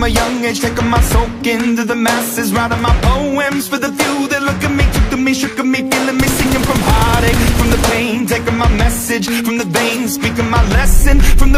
a young age, taking my soak into the masses, writing my poems for the few that look at me, took to me, shook at me, feeling me, singing from heartache, from the pain, taking my message from the veins, speaking my lesson from the